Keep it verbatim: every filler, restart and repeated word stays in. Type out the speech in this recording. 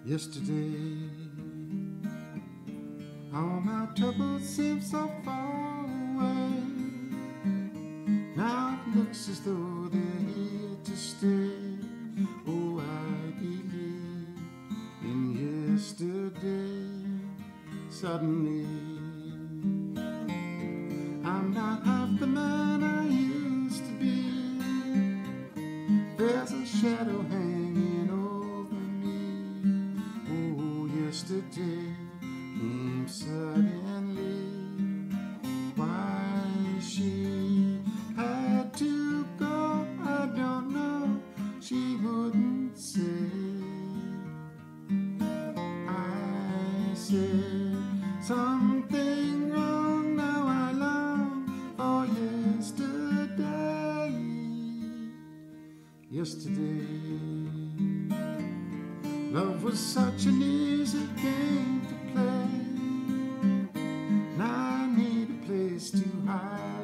Yesterday, all my troubles seem so far away. Now it looks as though they're here to stay. Oh, I believe in yesterday. Suddenly, I'm not half the man I used to be. There's a shadow hanging over me. Oh, yesterday came suddenly. Why she had to go, I don't know. She wouldn't say. I said something wrong, now I long for yesterday. Yesterday, love was such an easy game to play. Now I need a place to hide.